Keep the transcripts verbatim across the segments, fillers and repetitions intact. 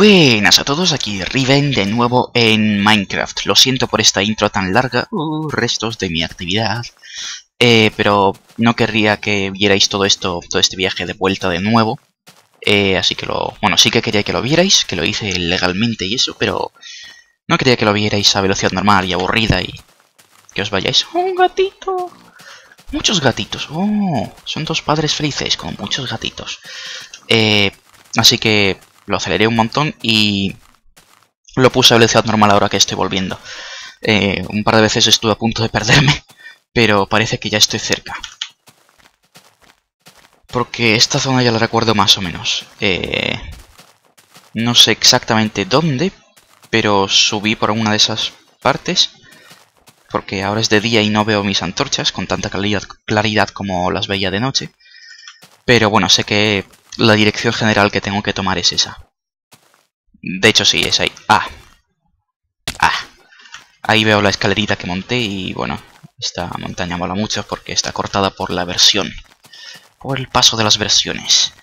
Buenas a todos, aquí Riven de nuevo en Minecraft. Lo siento por esta intro tan larga, uh, restos de mi actividad. Eh, pero no querría que vierais todo esto, todo este viaje de vuelta de nuevo. Eh, así que lo... Bueno, sí que quería que lo vierais, que lo hice legalmente y eso, pero... No quería que lo vierais a velocidad normal y aburrida y... Que os vayáis. ¡Oh, un gatito! Muchos gatitos. ¡Oh! Son dos padres felices con muchos gatitos. Eh, así que... Lo aceleré un montón y lo puse a velocidad normal ahora que estoy volviendo. Eh, un par de veces estuve a punto de perderme, pero parece que ya estoy cerca. Porque esta zona ya la recuerdo más o menos. Eh, no sé exactamente dónde, pero subí por una de esas partes. Porque ahora es de día y no veo mis antorchas con tanta claridad, claridad como las veía de noche. Pero bueno, sé que... La dirección general que tengo que tomar es esa. De hecho sí, es ahí. Ah. Ah. Ahí veo la escalerita que monté y bueno, esta montaña mola mucho porque está cortada por la versión. Por el paso de las versiones.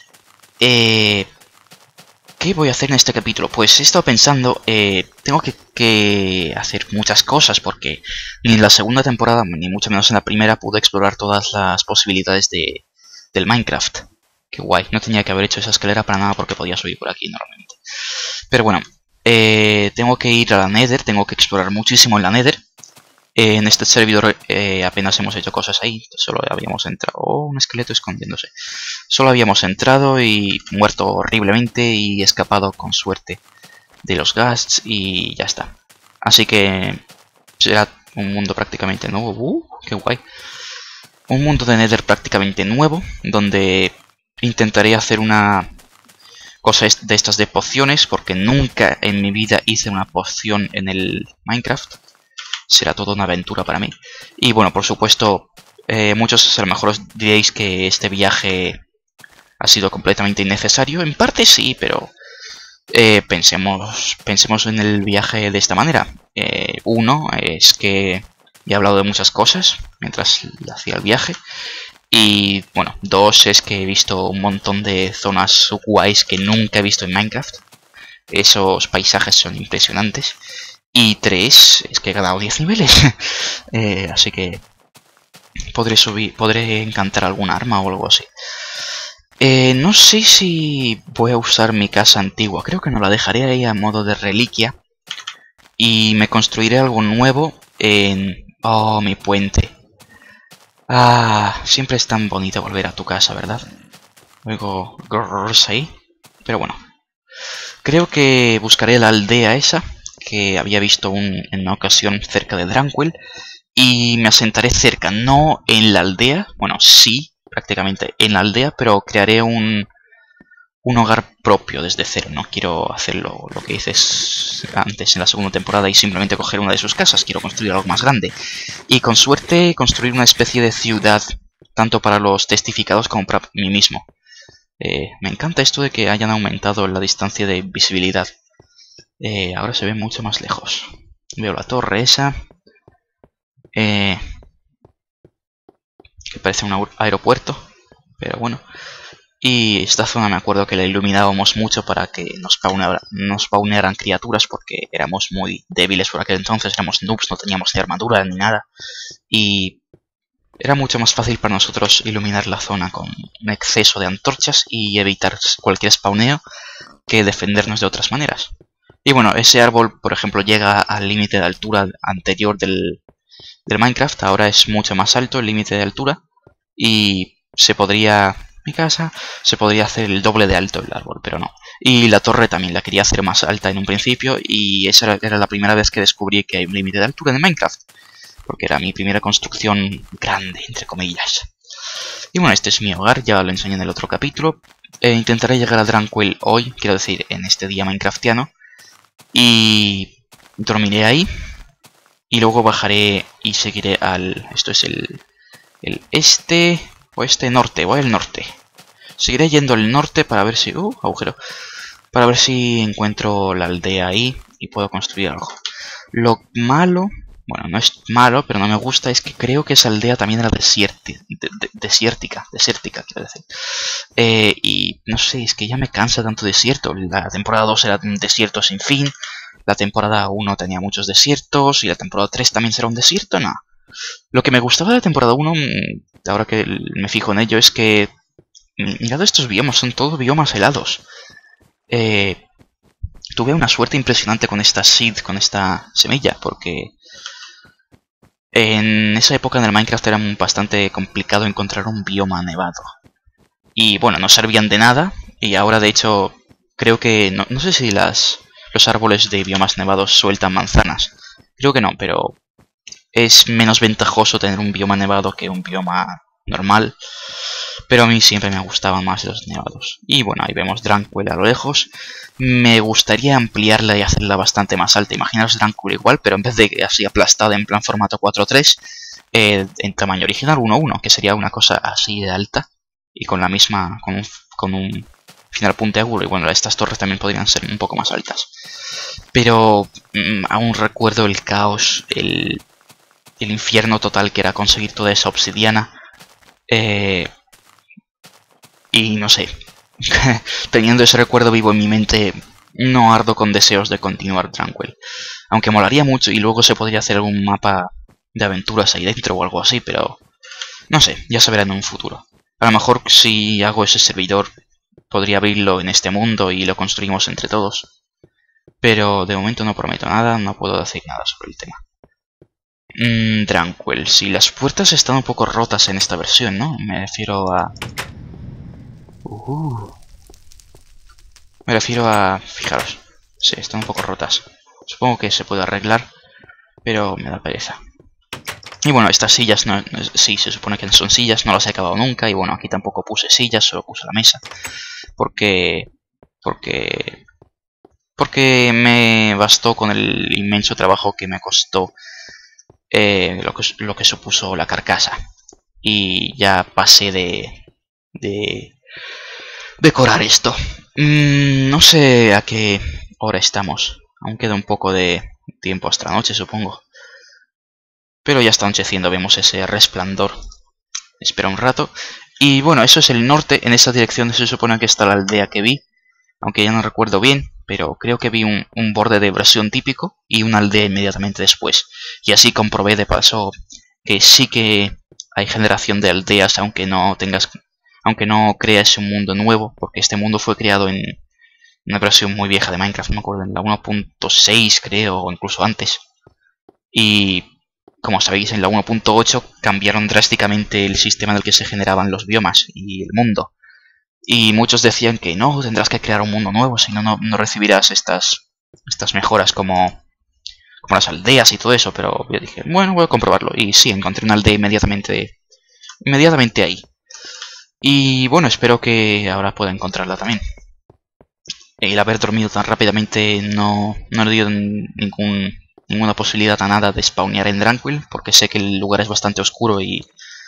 Eh, ¿Qué voy a hacer en este capítulo? Pues he estado pensando, eh, tengo que, que hacer muchas cosas porque ni en la segunda temporada, ni mucho menos en la primera, pude explorar todas las posibilidades de, del Minecraft. Qué guay, no tenía que haber hecho esa escalera para nada porque podía subir por aquí normalmente. Pero bueno, eh, tengo que ir a la Nether, tengo que explorar muchísimo en la Nether. Eh, en este servidor eh, apenas hemos hecho cosas ahí, solo habíamos entrado... Oh, un esqueleto escondiéndose. Solo habíamos entrado y muerto horriblemente y escapado con suerte de los ghasts y ya está. Así que será un mundo prácticamente nuevo. Uh, qué guay. Un mundo de Nether prácticamente nuevo, donde... Intentaré hacer una cosa de estas de pociones, porque nunca en mi vida hice una poción en el Minecraft. Será toda una aventura para mí. Y bueno, por supuesto, eh, muchos a lo mejor os diréis que este viaje ha sido completamente innecesario. En parte sí, pero eh, pensemos, pensemos en el viaje de esta manera. Eh, uno es que he hablado de muchas cosas mientras hacía el viaje. Y bueno, dos es que he visto un montón de zonas guays que nunca he visto en Minecraft. Esos paisajes son impresionantes. Y tres es que he ganado diez niveles. eh, así que podré subir, podré encantar algún arma o algo así. Eh, no sé si voy a usar mi casa antigua. Creo que no la dejaré ahí a modo de reliquia. Y me construiré algo nuevo en... Oh, mi puente. Ah, siempre es tan bonito volver a tu casa, ¿verdad? Luego grrrs ahí. Pero bueno. Creo que buscaré la aldea esa, que había visto un, en una ocasión cerca de Dranquil. Y me asentaré cerca, no en la aldea. Bueno, sí, prácticamente en la aldea, pero crearé un, un hogar propio desde cero. No quiero hacerlo lo que hice antes en la segunda temporada y simplemente coger una de sus casas. Quiero construir algo más grande. Y con suerte construir una especie de ciudad, tanto para los testificados como para mí mismo. Eh, me encanta esto de que hayan aumentado la distancia de visibilidad. Eh, ahora se ve mucho más lejos. Veo la torre esa. Eh, que parece un aeropuerto. Pero bueno. Y esta zona me acuerdo que la iluminábamos mucho para que nos, pauna, nos paunearan criaturas porque éramos muy débiles por aquel entonces, éramos noobs, no teníamos ni armadura ni nada. Y era mucho más fácil para nosotros iluminar la zona con un exceso de antorchas y evitar cualquier spawneo que defendernos de otras maneras. Y bueno, ese árbol, por ejemplo, llega al límite de altura anterior del, del Minecraft, ahora es mucho más alto el límite de altura y se podría... Mi casa se podría hacer el doble de alto el árbol, pero no. Y la torre también la quería hacer más alta en un principio y esa era la primera vez que descubrí que hay un límite de altura en Minecraft. Porque era mi primera construcción grande, entre comillas. Y bueno, este es mi hogar, ya lo enseñé en el otro capítulo. Eh, intentaré llegar a Dranquil hoy, quiero decir, en este día minecraftiano. Y dormiré ahí. Y luego bajaré y seguiré al... Esto es el, el este... Oeste, norte, voy al norte. Seguiré yendo al norte para ver si... Uh, agujero. Para ver si encuentro la aldea ahí y puedo construir algo. Lo malo bueno, no es malo, pero no me gusta, es que creo que esa aldea también era desierti de de desértica, desértica, quiero decir. Eh, y no sé, es que ya me cansa tanto desierto. La temporada dos era un desierto sin fin, la temporada uno tenía muchos desiertos, y la temporada tres también será un desierto, no. Lo que me gustaba de la temporada uno, ahora que me fijo en ello, es que, mirad estos biomas, son todos biomas helados. Eh, tuve una suerte impresionante con esta seed, con esta semilla, porque en esa época en el Minecraft era bastante complicado encontrar un bioma nevado. Y bueno, no servían de nada, y ahora de hecho creo que, no, no sé si las, los árboles de biomas nevados sueltan manzanas. Creo que no, pero es menos ventajoso tener un bioma nevado que un bioma normal. Pero a mí siempre me gustaban más los nevados. Y bueno, ahí vemos Drankwell a lo lejos. Me gustaría ampliarla y hacerla bastante más alta. Imaginaos Drankwell igual, pero en vez de así aplastada en plan formato cuatro tres, eh, en tamaño original uno uno, que sería una cosa así de alta. Y con la misma, con un, con un final puntiagudo. Y bueno, estas torres también podrían ser un poco más altas. Pero mmm, aún recuerdo el caos, el, el infierno total que era conseguir toda esa obsidiana. Eh... Y no sé, teniendo ese recuerdo vivo en mi mente, no ardo con deseos de continuar Drankwell. Aunque molaría mucho y luego se podría hacer algún mapa de aventuras ahí dentro o algo así, pero no sé, ya se verá en un futuro. A lo mejor si hago ese servidor, podría abrirlo en este mundo y lo construimos entre todos. Pero de momento no prometo nada, no puedo decir nada sobre el tema. Mmm, Drankwell, si las puertas están un poco rotas en esta versión, ¿no? Me refiero a... Uh. Me refiero a... Fijaros. Sí, están un poco rotas. Supongo que se puede arreglar, pero me da pereza. Y bueno, estas sillas, no, sí, se supone que son sillas, no las he acabado nunca. Y bueno, aquí tampoco puse sillas, solo puse la mesa. Porque... Porque... Porque me bastó con el inmenso trabajo que me costó eh, lo, que, lo que supuso la carcasa. Y ya pasé de... de... decorar esto. Mm, no sé a qué hora estamos. Aún queda un poco de tiempo hasta la noche, supongo. Pero ya está anocheciendo, vemos ese resplandor. Espera un rato. Y bueno, eso es el norte. En esa dirección se supone que está la aldea que vi. Aunque ya no recuerdo bien. Pero creo que vi un, un borde de versión típico y una aldea inmediatamente después. Y así comprobé de paso que sí que hay generación de aldeas, aunque no tengas... Aunque no creas un mundo nuevo, porque este mundo fue creado en una versión muy vieja de Minecraft, no me acuerdo, en la uno punto seis creo, o incluso antes. Y como sabéis, en la uno punto ocho cambiaron drásticamente el sistema en el que se generaban los biomas y el mundo. Y muchos decían que no, tendrás que crear un mundo nuevo, si no, no recibirás estas, estas mejoras como, como las aldeas y todo eso. Pero yo dije, bueno, voy a comprobarlo. Y sí, encontré una aldea inmediatamente, inmediatamente ahí. Y bueno, espero que ahora pueda encontrarla también. El haber dormido tan rápidamente no, no le dio ningún, ninguna posibilidad a nada de spawnear en Drankwell, porque sé que el lugar es bastante oscuro y...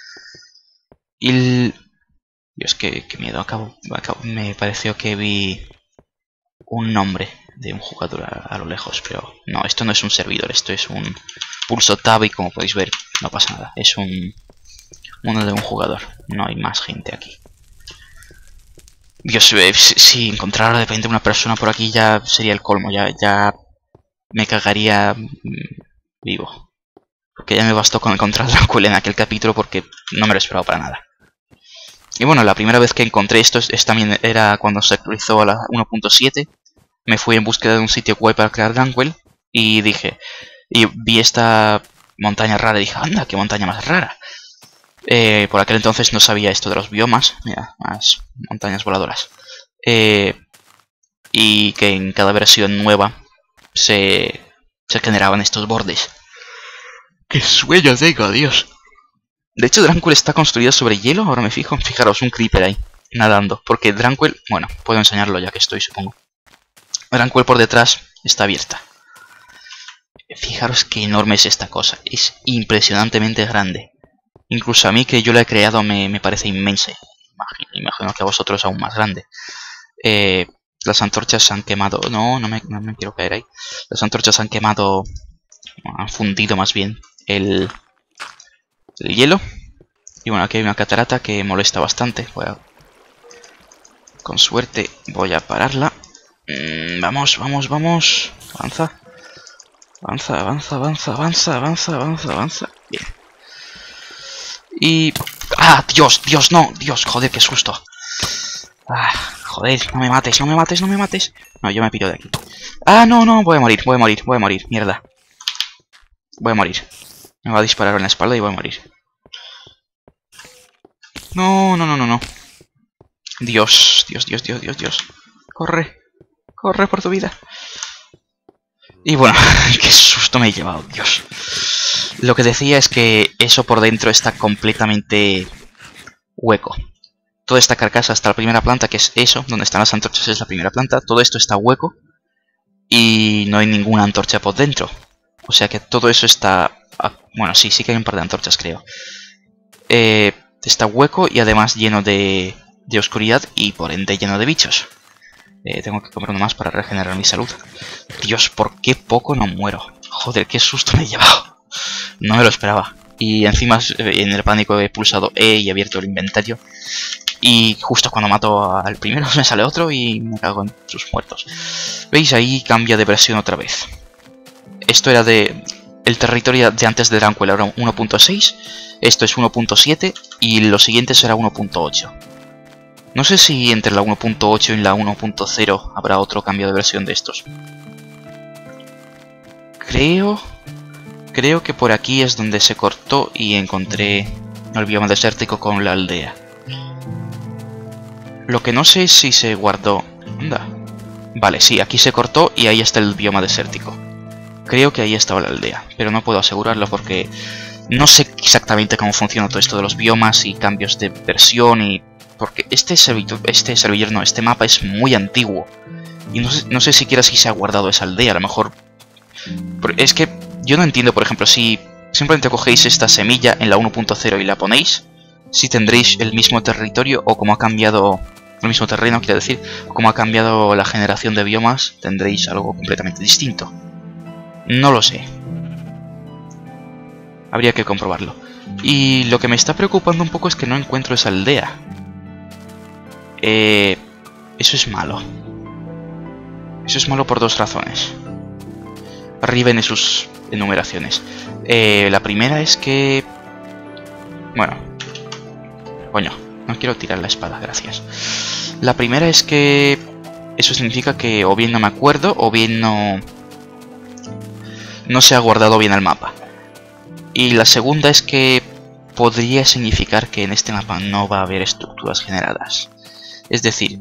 y el... Dios, qué, qué miedo, acabo, acabo, me pareció que vi un nombre de un jugador a, a lo lejos, pero no, esto no es un servidor, esto es un pulso tab y como podéis ver, no pasa nada, es un... uno de un jugador, no hay más gente aquí. Dios, eh, si encontrara de repente una persona por aquí ya sería el colmo, ya, ya me cagaría vivo. Porque ya me bastó con encontrar a Drankwell en aquel capítulo porque no me lo esperaba para nada. Y bueno, la primera vez que encontré esto es, es también era cuando se actualizó a la uno punto siete. Me fui en búsqueda de un sitio guay para crear Drankwell y dije, y vi esta montaña rara y dije, anda, qué montaña más rara. Eh, por aquel entonces no sabía esto de los biomas, mira, más montañas voladoras. Eh, y que en cada versión nueva se, se generaban estos bordes. ¡Qué sueño tengo, Dios! De hecho, Drankwell está construida sobre hielo, ahora me fijo. Fijaros, un creeper ahí, nadando. Porque Drankwell, bueno, puedo enseñarlo ya que estoy, supongo. Drankwell por detrás está abierta. Fijaros qué enorme es esta cosa, es impresionantemente grande. Incluso a mí, que yo la he creado, me, me parece inmensa. Imagino, imagino que a vosotros aún más grande. Eh, las antorchas se han quemado... No, no me, no me quiero caer ahí. Las antorchas se han quemado han fundido más bien el, el hielo. Y bueno, aquí hay una catarata que molesta bastante. Voy a, con suerte voy a pararla. Mm, vamos, vamos, vamos. Avanza. Avanza, avanza, avanza, avanza, avanza, avanza, avanza. Bien. Y... ¡Ah! Dios, Dios, no. Dios, joder, qué susto. Ah, joder, no me mates, no me mates, no me mates. No, yo me piro de aquí. Ah, no, no, voy a morir, voy a morir, voy a morir. Mierda. Voy a morir. Me va a disparar en la espalda y voy a morir. No, no, no, no, no. Dios, Dios, Dios, Dios, Dios, Dios. Corre. Corre por tu vida. Y bueno, qué susto me he llevado, Dios. Lo que decía es que eso por dentro está completamente hueco. Toda esta carcasa hasta la primera planta, que es eso, donde están las antorchas, es la primera planta. Todo esto está hueco y no hay ninguna antorcha por dentro. O sea que todo eso está... Bueno, sí, sí que hay un par de antorchas, creo. Eh, está hueco y además lleno de, de oscuridad y por ende lleno de bichos. Eh, tengo que comer uno más para regenerar mi salud. Dios, ¿por qué poco no muero? Joder, qué susto me he llevado. No me lo esperaba. Y encima en el pánico he pulsado E y he abierto el inventario. Y justo cuando mato al primero me sale otro y me cago en sus muertos. ¿Veis? Ahí cambia de versión otra vez. Esto era de... El territorio de antes de Dranquil era uno punto seis. Esto es uno punto siete. Y lo siguiente será uno punto ocho. No sé si entre la uno punto ocho y la uno punto cero habrá otro cambio de versión de estos. Creo... Creo que por aquí es donde se cortó y encontré el bioma desértico con la aldea. Lo que no sé es si se guardó... Anda. Vale, sí, aquí se cortó y ahí está el bioma desértico. Creo que ahí estaba la aldea, pero no puedo asegurarlo porque no sé exactamente cómo funciona todo esto de los biomas y cambios de versión y... Porque este servidor, este servidor no, este mapa es muy antiguo. Y no sé, no sé siquiera si se ha guardado esa aldea, a lo mejor... Es que yo no entiendo, por ejemplo, si simplemente cogéis esta semilla en la uno punto cero y la ponéis, si tendréis el mismo territorio o como ha cambiado... El mismo terreno, quiero decir, como ha cambiado la generación de biomas, tendréis algo completamente distinto. No lo sé. Habría que comprobarlo. Y lo que me está preocupando un poco es que no encuentro esa aldea. Eh, eso es malo. Eso es malo por dos razones. Arriba en sus enumeraciones. Eh, la primera es que... Bueno. Coño, no quiero tirar la espada, gracias. La primera es que... Eso significa que o bien no me acuerdo o bien no... No se ha guardado bien el mapa. Y la segunda es que podría significar que en este mapa no va a haber estructuras generadas. Es decir,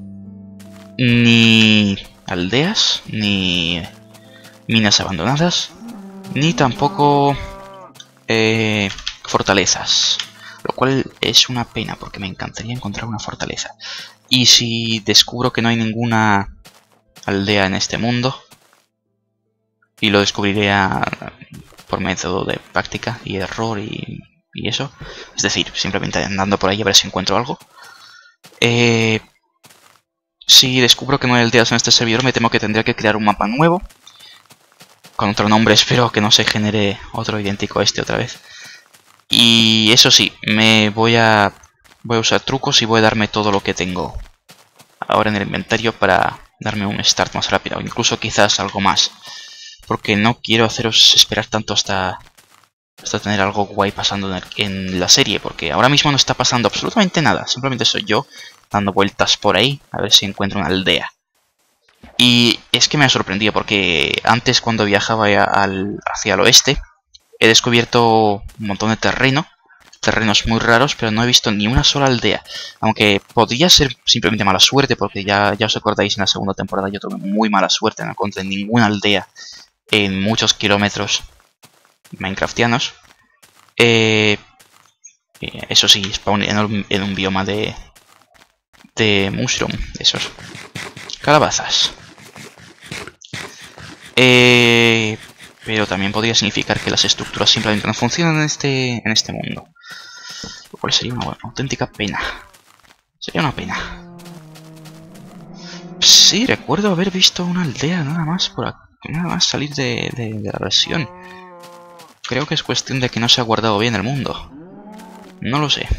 ni aldeas, ni minas abandonadas, ni tampoco eh, fortalezas. Lo cual es una pena porque me encantaría encontrar una fortaleza. Y si descubro que no hay ninguna aldea en este mundo, y lo descubriré a, por método de práctica y error y, y eso. Es decir, simplemente andando por ahí a ver si encuentro algo. Eh, si descubro que no hay aldeas en este servidor, me temo que tendría que crear un mapa nuevo. Con otro nombre, espero que no se genere otro idéntico a este otra vez. Y eso sí, me voy a, voy a usar trucos y voy a darme todo lo que tengo ahora en el inventario para darme un start más rápido. O incluso quizás algo más. Porque no quiero haceros esperar tanto hasta, hasta tener algo guay pasando en, el, en la serie. Porque ahora mismo no está pasando absolutamente nada. Simplemente soy yo dando vueltas por ahí a ver si encuentro una aldea. Y es que me ha sorprendido porque antes cuando viajaba al, hacia el oeste he descubierto un montón de terreno. Terrenos muy raros, pero no he visto ni una sola aldea. Aunque podría ser simplemente mala suerte porque ya, ya os acordáis en la segunda temporada yo tuve muy mala suerte. No encontré ninguna aldea en muchos kilómetros minecraftianos. Eh, eso sí, spawn en un, en un bioma de, de mushroom, esos calabazas. Eh, pero también podría significar que las estructuras simplemente no funcionan en este, en este mundo. Lo cual sería una, una auténtica pena. Sería una pena. Sí, recuerdo haber visto una aldea nada más por aquí. Nada más salir de, de, de la versión. creo que es cuestión de que no se ha guardado bien el mundo. No lo sé.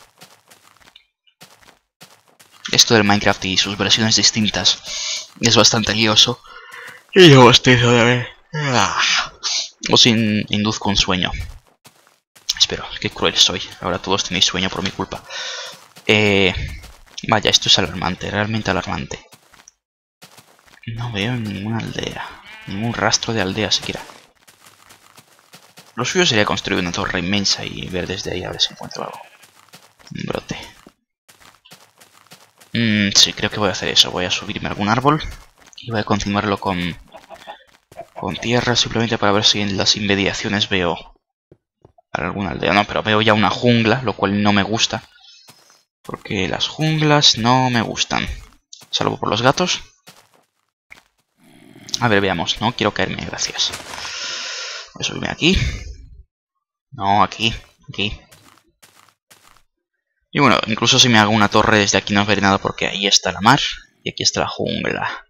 Esto del Minecraft y sus versiones distintas es bastante lioso. Y yo bostezo de ver. Os in induzco un sueño. Espero, qué cruel soy. Ahora todos tenéis sueño por mi culpa. Eh, vaya, esto es alarmante, realmente alarmante. No veo ninguna aldea. Ningún rastro de aldea siquiera. Lo suyo sería construir una torre inmensa y ver desde ahí a ver si encuentro algo. Un brote. Mm, sí, creo que voy a hacer eso. Voy a subirme a algún árbol y voy a continuarlo con, con tierra simplemente para ver si en las inmediaciones veo alguna aldea. No, pero veo ya una jungla, lo cual no me gusta. Porque las junglas no me gustan. Salvo por los gatos. A ver, veamos. No quiero caerme, gracias. Voy a subirme aquí. No, aquí. Aquí. Y bueno, incluso si me hago una torre desde aquí no veré nada porque ahí está la mar. Y aquí está la jungla.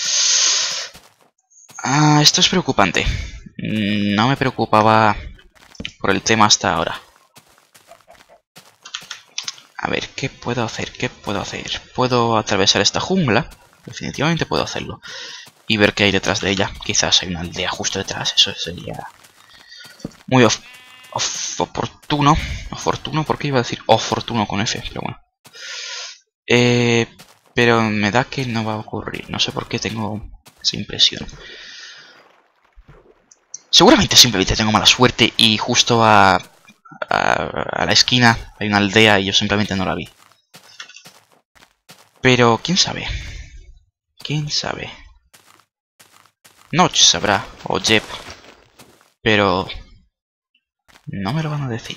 Ah, esto es preocupante. No me preocupaba por el tema hasta ahora. A ver, ¿qué puedo hacer? ¿Qué puedo hacer? Puedo atravesar esta jungla. Definitivamente puedo hacerlo. Y ver qué hay detrás de ella. Quizás hay una aldea justo detrás. Eso sería muy of of oportuno. Oportuno, ¿por qué iba a decir oportuno con F? Pero bueno. Eh, pero me da que no va a ocurrir. No sé por qué tengo esa impresión. Seguramente simplemente tengo mala suerte y justo a, a, a la esquina hay una aldea y yo simplemente no la vi. Pero, ¿quién sabe? ¿Quién sabe? Notch sabrá, o Jeb. Pero no me lo van a decir.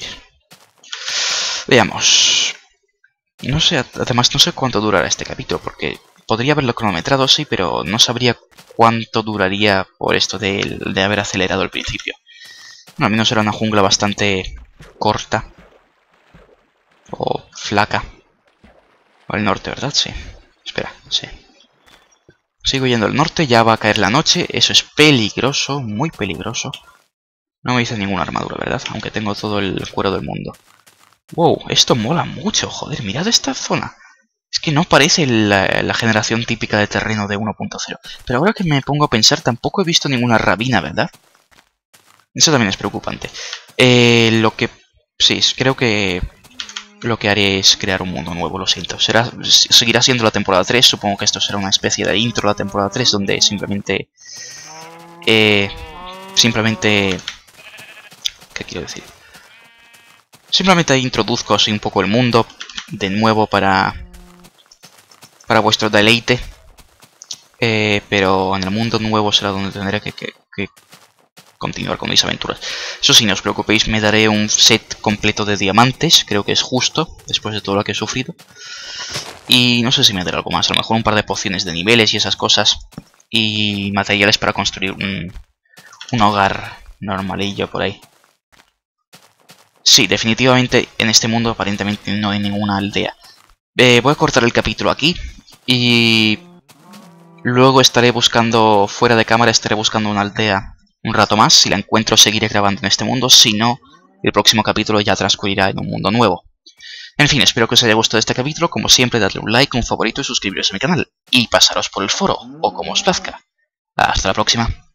Veamos. No sé, además no sé cuánto durará este capítulo, porque podría haberlo cronometrado, sí, pero no sabría cuánto duraría por esto de, de haber acelerado al principio. Bueno, al menos era una jungla bastante corta. O flaca. O al norte, ¿verdad? Sí. Espera, sí. Sigo yendo al norte, ya va a caer la noche. Eso es peligroso, muy peligroso. No me hice ninguna armadura, ¿verdad? Aunque tengo todo el cuero del mundo. Wow, esto mola mucho, joder, mirad esta zona. Es que no parece la, la generación típica de terreno de uno punto cero. Pero ahora que me pongo a pensar, tampoco he visto ninguna rabina, ¿verdad? Eso también es preocupante. Eh, lo que... Sí, creo que... Lo que haré es crear un mundo nuevo, lo siento. Será, seguirá siendo la temporada tres, supongo que esto será una especie de intro a la temporada tres, donde simplemente... Eh, simplemente... ¿Qué quiero decir? Simplemente introduzco así un poco el mundo, de nuevo para... Para vuestro deleite. Eh, pero en el mundo nuevo será donde tendré que... que, que continuar con mis aventuras. Eso sí, no os preocupéis, me daré un set completo de diamantes, creo que es justo, después de todo lo que he sufrido. Y no sé si me daré algo más, a lo mejor un par de pociones de niveles y esas cosas. Y materiales para construir un, un hogar normalillo por ahí. Sí, definitivamente en este mundo aparentemente no hay ninguna aldea. Eh, voy a cortar el capítulo aquí y luego estaré buscando, fuera de cámara, estaré buscando una aldea un rato más. Si la encuentro seguiré grabando en este mundo, si no, el próximo capítulo ya transcurrirá en un mundo nuevo. En fin, espero que os haya gustado este capítulo. Como siempre, dadle un like, un favorito y suscribiros a mi canal. Y pasaros por el foro, o como os plazca. Hasta la próxima.